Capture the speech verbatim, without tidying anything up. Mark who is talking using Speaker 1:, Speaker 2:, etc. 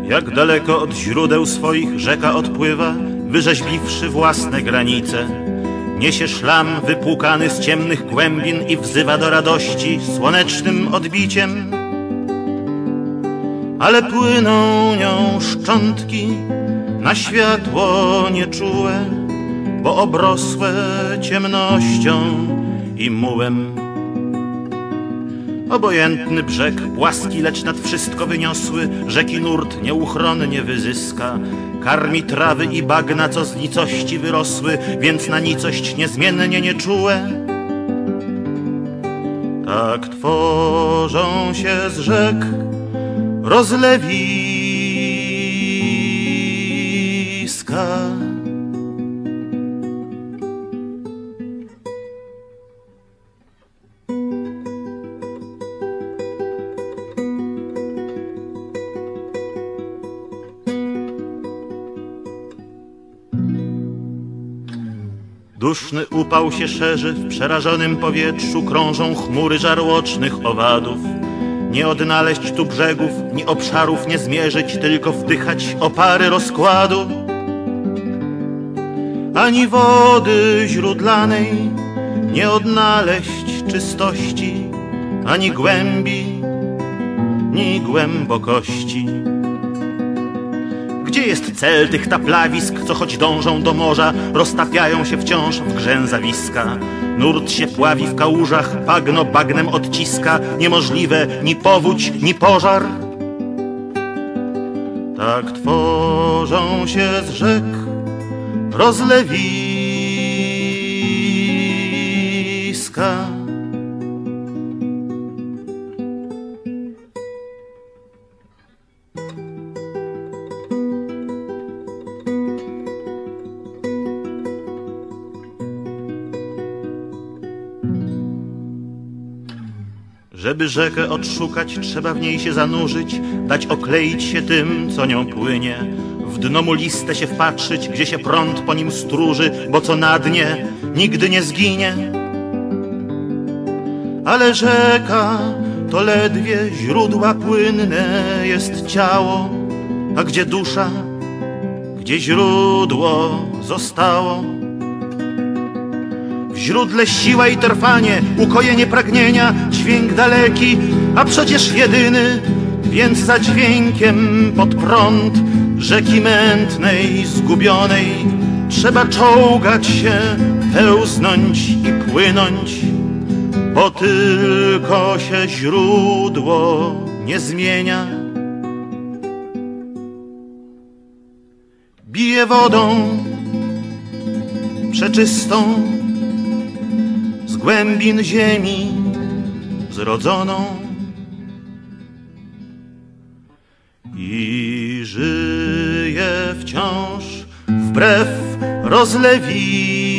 Speaker 1: Jak daleko od źródeł swoich rzeka odpływa, wyrzeźbiwszy własne granice. Niesie szlam wypłukany z ciemnych głębin i wzywa do radości słonecznym odbiciem. Ale płyną nią szczątki na światło nieczułe, bo obrosłe ciemnością i mułem. Obojętny brzeg, płaski, lecz nad wszystko wyniosły, rzeki nurt nieuchronnie wyzyska. Karmi trawy i bagna, co z nicości wyrosły, więc na nicość niezmiennie nieczułe. Tak tworzą się z rzek rozlewiska. Duszny upał się szerzy, w przerażonym powietrzu krążą chmury żarłocznych owadów. Nie odnaleźć tu brzegów, ni obszarów nie zmierzyć, tylko wdychać opary rozkładu. Ani wody źródlanej nie odnaleźć czystości, ani głębi, ni głębokości. Gdzie jest cel tych taplawisk, co choć dążą do morza, roztapiają się wciąż w grzęzawiska? Nurt się pławi w kałużach, bagno bagnem odciska, niemożliwe ni powódź, ni pożar. Tak tworzą się z rzek rozlewiska. Żeby rzekę odszukać, trzeba w niej się zanurzyć, dać okleić się tym, co nią płynie. W dno muliste się wpatrzyć, gdzie się prąd po nim stróży, bo co na dnie nigdy nie zginie. Ale rzeka to ledwie źródła płynne jest ciało, a gdzie dusza, gdzie źródło zostało? W źródle siła i trwanie, ukojenie pragnienia, dźwięk daleki, a przecież jedyny, więc za dźwiękiem pod prąd rzeki mętnej, zgubionej trzeba czołgać się, pełznąć i płynąć, bo tylko się źródło nie zmienia. Bije wodą przeczystą z głębin ziemi zrodzoną i żyje wciąż wbrew rozlewiskom.